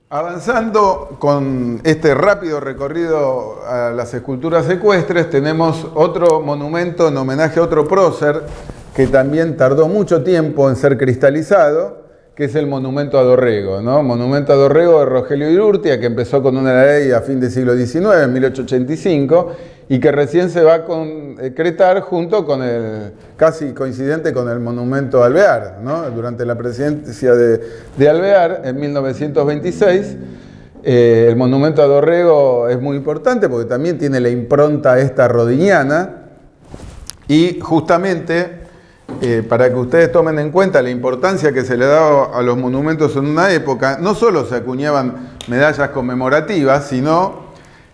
Avanzando con este rápido recorrido a las esculturas ecuestres, tenemos otro monumento en homenaje a otro prócer que también tardó mucho tiempo en ser cristalizado, que es el monumento a Dorrego, ¿no? Monumento a Dorrego de Rogelio Urrutia, que empezó con una ley a fin del siglo XIX, en 1885, y que recién se va a concretar junto con casi coincidente con el monumento a Alvear, ¿no? Durante la presidencia de Alvear, en 1926, el monumento a Dorrego es muy importante porque también tiene la impronta esta rodiniana, y justamente para que ustedes tomen en cuenta la importancia que se le daba a los monumentos en una época, no solo se acuñaban medallas conmemorativas, sino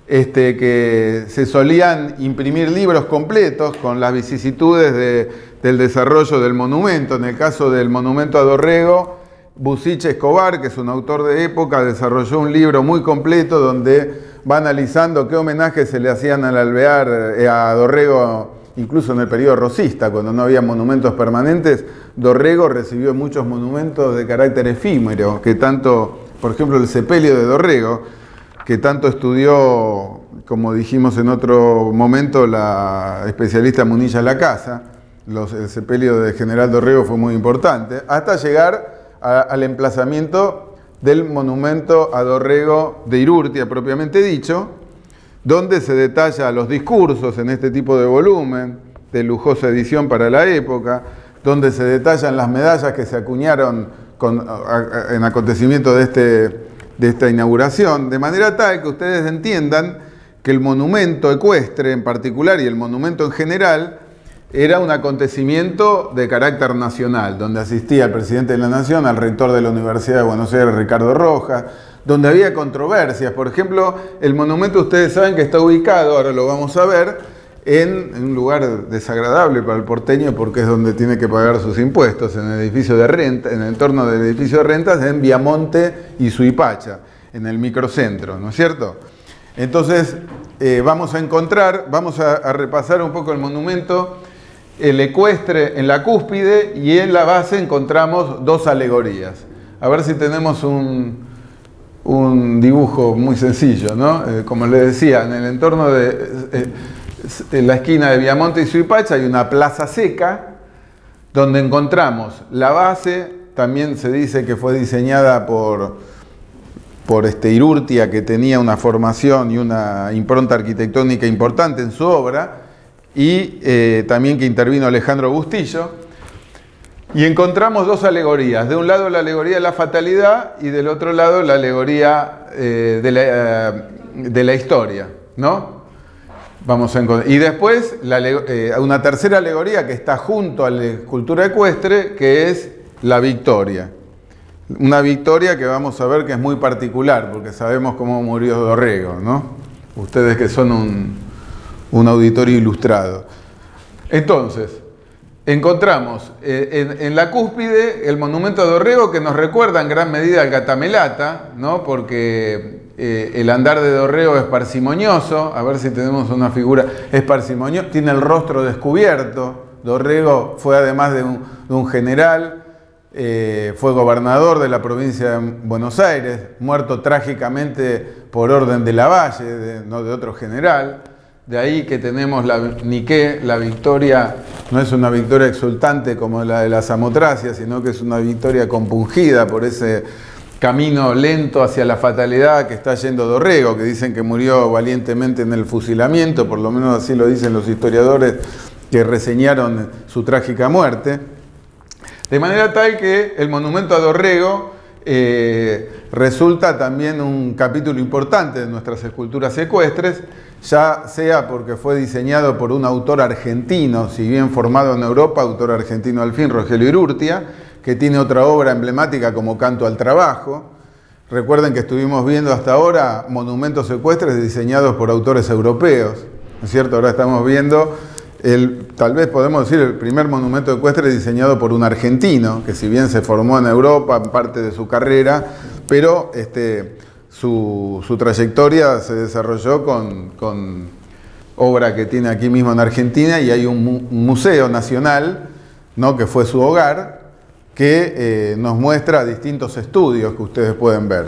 que se solían imprimir libros completos con las vicisitudes del desarrollo del monumento. En el caso del monumento a Dorrego, Busich Escobar, que es un autor de época, desarrolló un libro muy completo donde va analizando qué homenajes se le hacían al Alvear, a Dorrego, incluso en el periodo rosista, cuando no había monumentos permanentes. Dorrego recibió muchos monumentos de carácter efímero, que tanto, por ejemplo, el sepelio de Dorrego, que tanto estudió, como dijimos en otro momento, la especialista Munilla Lacasa. El sepelio de General Dorrego fue muy importante, hasta llegar al emplazamiento del monumento a Dorrego de Urrutia, propiamente dicho, donde se detalla los discursos en este tipo de volumen, de lujosa edición para la época, donde se detallan las medallas que se acuñaron en acontecimiento de esta inauguración, de manera tal que ustedes entiendan que el monumento ecuestre en particular y el monumento en general era un acontecimiento de carácter nacional, donde asistía el presidente de la Nación, al rector de la Universidad de Buenos Aires, Ricardo Rojas, donde había controversias. Por ejemplo, el monumento, ustedes saben que está ubicado, ahora lo vamos a ver, en un lugar desagradable para el porteño porque es donde tiene que pagar sus impuestos, en el edificio de renta, en el entorno del edificio de rentas, en Viamonte y Suipacha, en el microcentro, ¿no es cierto? Entonces, vamos a repasar un poco el monumento, el ecuestre en la cúspide, y en la base encontramos dos alegorías. A ver si tenemos un dibujo muy sencillo, ¿no? Como les decía, en el entorno en la esquina de Viamonte y Suipacha hay una plaza seca donde encontramos la base. También se dice que fue diseñada por Urrutia, que tenía una formación y una impronta arquitectónica importante en su obra, y también que intervino Alejandro Bustillo. Y encontramos dos alegorías. De un lado la alegoría de la fatalidad y del otro lado la alegoría de la historia, ¿no? Vamos a encontrar. Y después una tercera alegoría que está junto a la escultura ecuestre, que es la victoria. Una victoria que vamos a ver que es muy particular, porque sabemos cómo murió Dorrego, ¿no? Ustedes que son un auditorio ilustrado. Entonces, encontramos en la cúspide el monumento a Dorrego, que nos recuerda en gran medida al Gatamelata, ¿no? Porque el andar de Dorrego es parsimonioso. A ver si tenemos una figura. Es parsimonioso, tiene el rostro descubierto. Dorrego fue, además de un general, fue gobernador de la provincia de Buenos Aires, muerto trágicamente por orden de Lavalle, no de otro general. De ahí que tenemos la victoria, no es una victoria exultante como la de la Samotracia, sino que es una victoria compungida por ese camino lento hacia la fatalidad que está yendo Dorrego, que dicen que murió valientemente en el fusilamiento, por lo menos así lo dicen los historiadores que reseñaron su trágica muerte. De manera tal que el monumento a Dorrego resulta también un capítulo importante de nuestras esculturas ecuestres, ya sea porque fue diseñado por un autor argentino, si bien formado en Europa, autor argentino al fin, Rogelio Urrutia, que tiene otra obra emblemática como Canto al Trabajo. Recuerden que estuvimos viendo hasta ahora monumentos ecuestres diseñados por autores europeos, ¿no es cierto? Ahora estamos viendo, tal vez podemos decir, el primer monumento ecuestre diseñado por un argentino, que si bien se formó en Europa en parte de su carrera, pero su trayectoria se desarrolló con obra que tiene aquí mismo en Argentina, y hay un museo nacional, ¿no?, que fue su hogar, que nos muestra distintos estudios que ustedes pueden ver.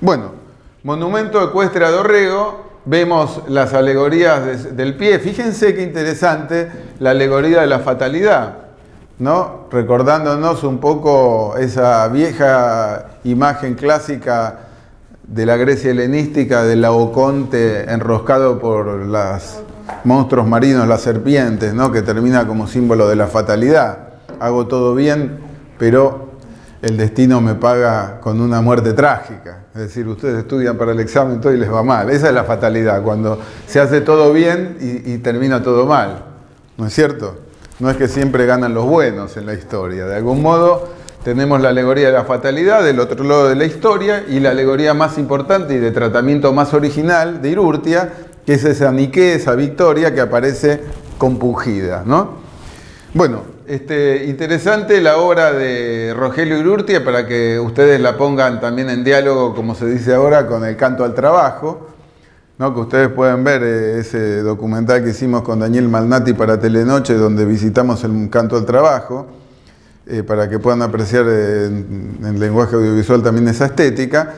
Bueno, monumento ecuestre a Dorrego, vemos las alegorías del pie. Fíjense qué interesante la alegoría de la fatalidad, ¿no? Recordándonos un poco esa vieja imagen clásica de la Grecia helenística del laoconte enroscado por los monstruos marinos, las serpientes, ¿no? Que termina como símbolo de la fatalidad. Hago todo bien, pero el destino me paga con una muerte trágica. Es decir, ustedes estudian para el examen todo y les va mal. Esa es la fatalidad, cuando se hace todo bien y termina todo mal. ¿No es cierto? No es que siempre ganan los buenos en la historia. De algún modo tenemos la alegoría de la fatalidad del otro lado de la historia y la alegoría más importante y de tratamiento más original de Irurtia, que es esa Nike, esa victoria que aparece compungida, ¿no? Bueno, interesante la obra de Rogelio Irurtia para que ustedes la pongan también en diálogo, como se dice ahora, con el canto al trabajo, ¿no? Que ustedes pueden ver ese documental que hicimos con Daniel Malnati para Telenoche, donde visitamos el canto al trabajo, para que puedan apreciar en lenguaje audiovisual también esa estética.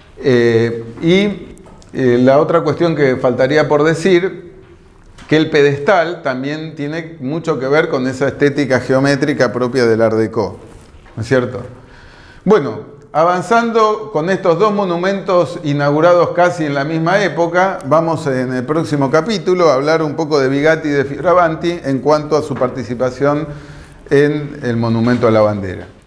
La otra cuestión que faltaría por decir, que el pedestal también tiene mucho que ver con esa estética geométrica propia del Art Déco, ¿no es cierto? Bueno, avanzando con estos dos monumentos inaugurados casi en la misma época, vamos en el próximo capítulo a hablar un poco de Bigatti y de Fioravanti en cuanto a su participación en el monumento a la bandera.